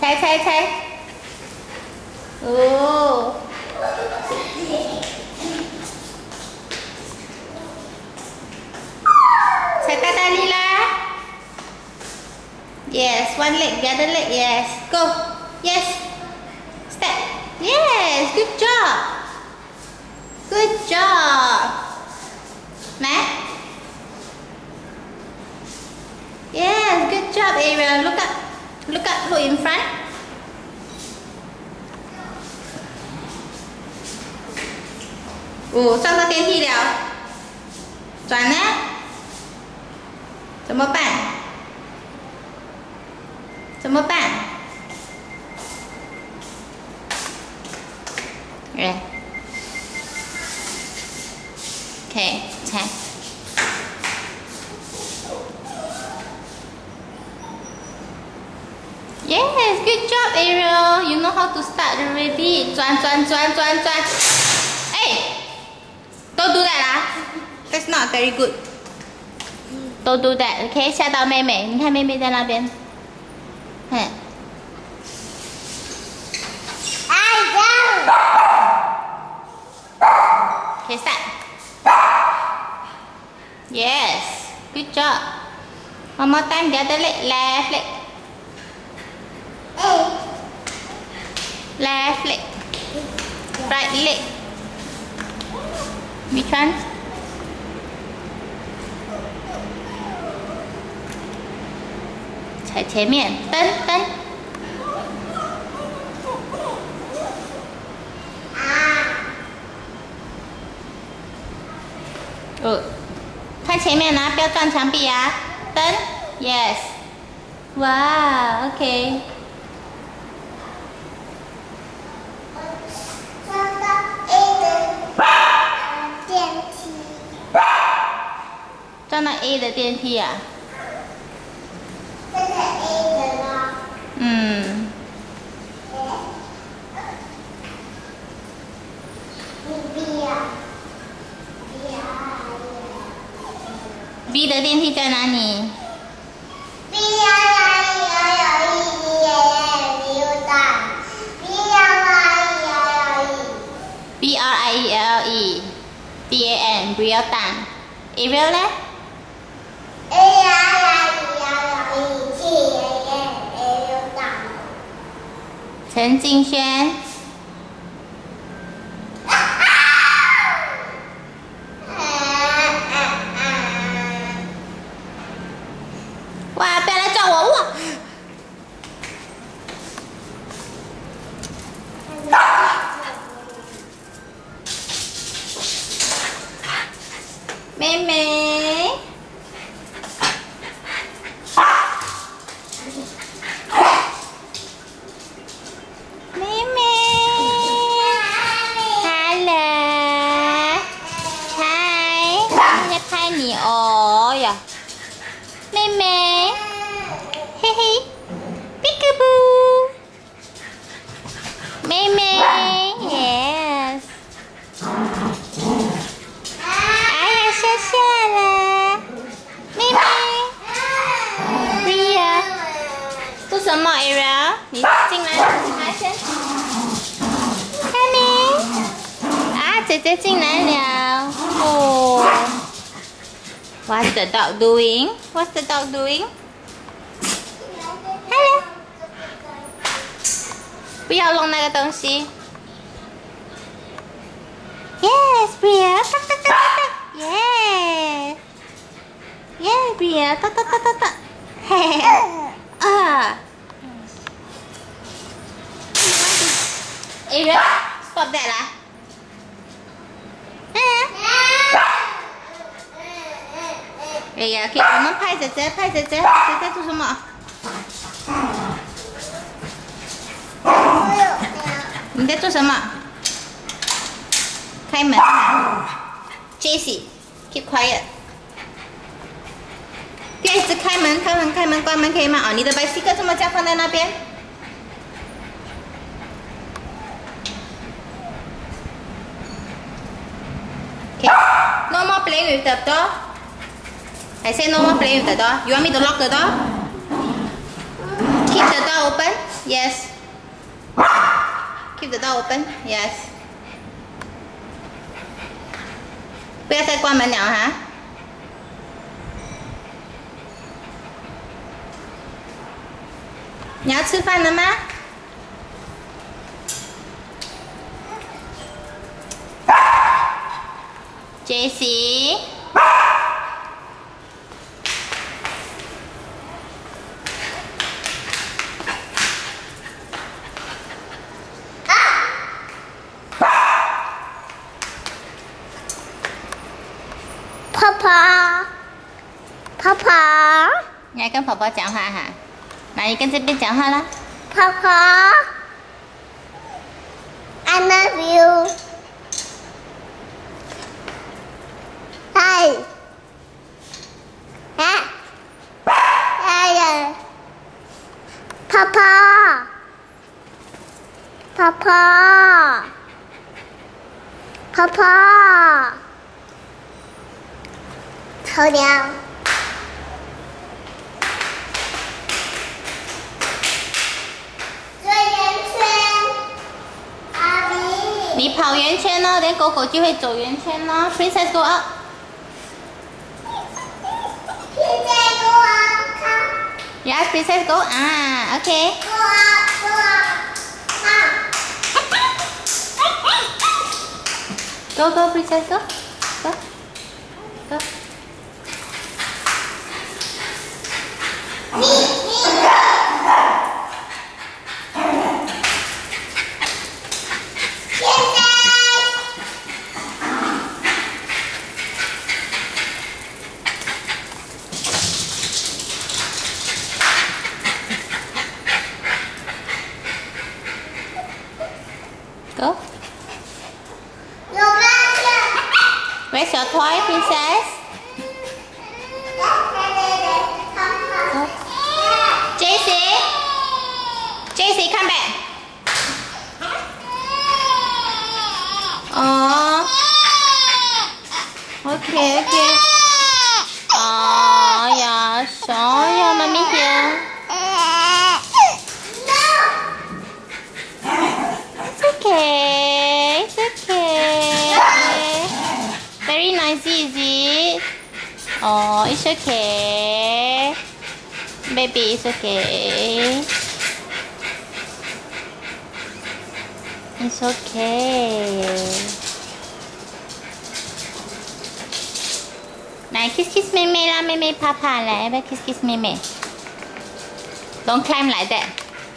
猜猜猜。哦。猜大大力啦。Yes, one leg, the other leg. Yes, go. Yes. Step. Yes, good job. Good job. Matt. Yes, good job, Ariel. Look up. Look up. Look in front. Oh, 上到电梯了。转呢？怎么办？怎么办？来。OK， 猜。Yes, good job, Ariel. You know how to start already. 转。哎 ，Don't do that 啦 ，That's not very good. Don't do that, OK？ 吓到妹妹，你看妹妹在那边。哼。OK, start. Yes, good job. One more time, the other leg, left leg. Left leg. Right leg. Which one? Chạy 前面，蹬。看前面啊，不要撞墙壁啊！蹬 ，yes， 哇 ，OK。撞到 A 的电梯。撞到 A 的电梯啊？这是 A 的吗？嗯。B 呀。B 的电梯在哪里 ？B 要哪里要有意义又大 ？B 要哪里要有意 ？B R I E L E D A N Brielle Tan Ariel 呢 ？A 要哪里要有意义 ？Ariel Tan 陈敬轩。哇！不要来撞我！哇！妹妹，妹妹 ，Hello， 嗨，人家拍你哦呀，妹妹。嘿嘿 ，Peekaboo， 妹妹 ，Yes， 哎呀，笑笑了，妹妹 ，Brielle， 做什么 ，Ariel？ 你进来，来先，开门，啊，姐姐进来了，哦 ，What's the dog doing? What's the dog doing? Hello， 不要弄那个东西。Yes, Brielle， Yes， Yes, Brielle， 嘿嘿嘿，啊。Ariel, stop that 啦。哎呀，可以，我们拍姐姐，姐姐做什么？你在做什么？开门。Jessie, keep quiet。不要一直开门，关门可以吗？哦，你的bicycle这么这样放在那边。Okay, no more playing with the door. I say no more playing with the door. You want me to lock the door? Keep the door open. Yes. Keep the door open. Yes. 不要再关门了哈。你要吃饭了吗？Jessie。 泡泡，泡泡， 你来跟婆婆讲话哈。那你跟这边讲话啦。 泡泡 ，I love you。嗨，哎，泡泡，泡泡，泡泡，头掉。 你跑圆圈哦，连狗狗就会走圆圈哦。Princess go up。 Princess go up，看。 Yes, Princess go 啊 ，OK。 Go up, go up，看。 Go go Princess go go go。Go. Where's your toy, Princess? Go. Jessie. Jessie, come back. Oh. Okay, okay. Oh, yeah. So, yeah, mommy here. Okay, it's okay. Very noisy, is it? Oh, it's okay. Baby, it's okay. It's okay. 来 kiss kiss 妹妹啦，妹妹怕怕来，要不要 kiss kiss 妹妹 ？Don't climb like that.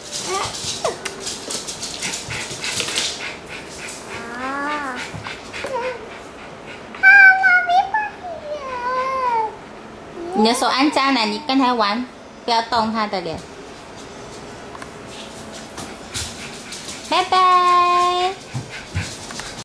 你的手按脏了，你跟他玩，不要动他的脸。拜拜。